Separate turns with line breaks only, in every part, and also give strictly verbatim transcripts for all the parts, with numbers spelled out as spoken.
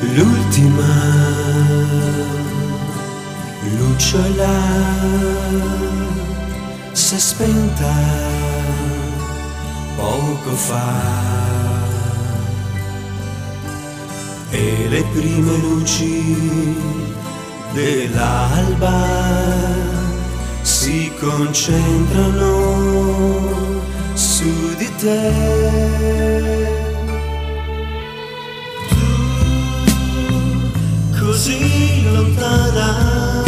L'ultima lucciola s'è spenta poco fa e le prime luci dell'alba si concentrano su di te. Così lontana,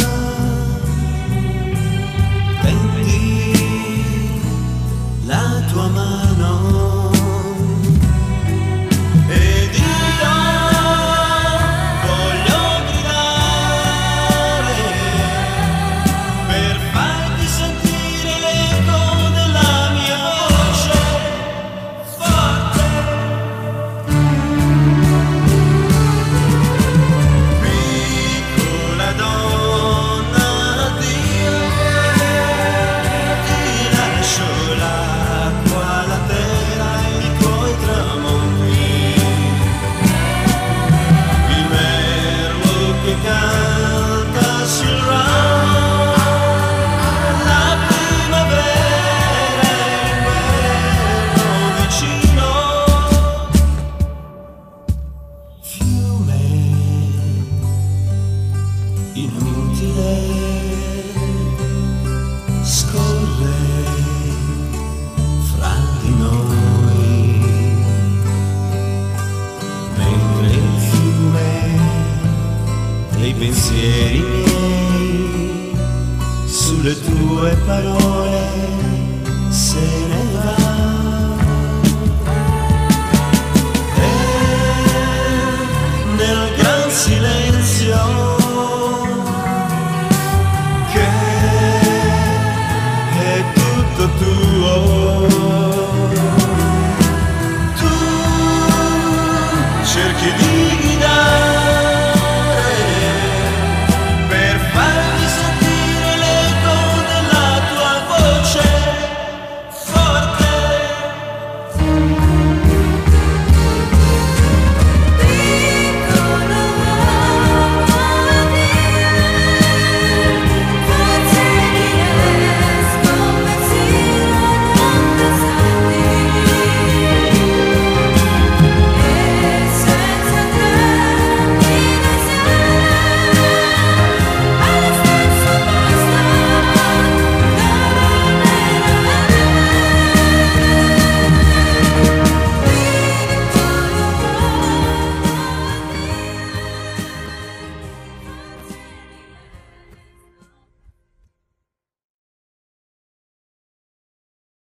tendi la tua mano ed io voglio gridare per farti sentire l'eco della mia voce forte. Inutile scorre fra di noi, mentre il fiume dei pensieri miei sulle tue parole se ne va. E nel gran silenzio tuo